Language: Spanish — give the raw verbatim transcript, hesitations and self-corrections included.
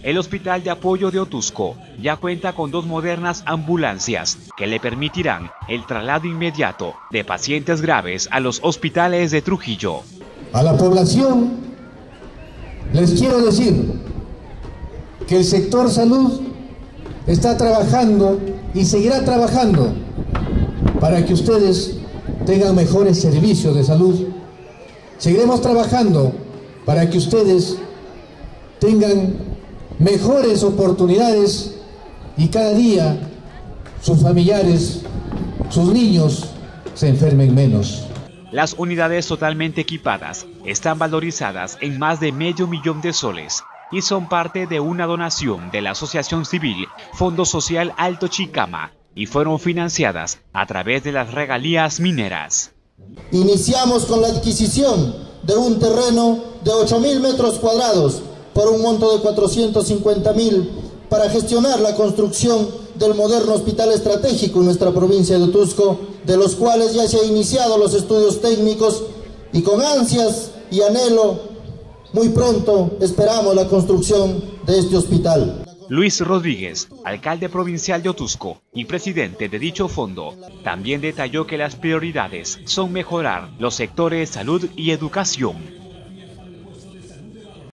El Hospital de Apoyo de Otusco ya cuenta con dos modernas ambulancias que le permitirán el traslado inmediato de pacientes graves a los hospitales de Trujillo. A la población les quiero decir que el sector salud está trabajando y seguirá trabajando para que ustedes tengan mejores servicios de salud. Seguiremos trabajando para que ustedes tengan mejores oportunidades y cada día sus familiares, sus niños se enfermen menos. Las unidades totalmente equipadas están valorizadas en más de medio millón de soles y son parte de una donación de la Asociación Civil Fondo Social Alto Chicama y fueron financiadas a través de las regalías mineras. Iniciamos con la adquisición de un terreno de ocho mil metros cuadrados por un monto de cuatrocientos cincuenta mil para gestionar la construcción del moderno hospital estratégico en nuestra provincia de Otusco, de los cuales ya se han iniciado los estudios técnicos y con ansias y anhelo, muy pronto esperamos la construcción de este hospital. Luis Rodríguez, alcalde provincial de Otusco y presidente de dicho fondo, también detalló que las prioridades son mejorar los sectores salud y educación.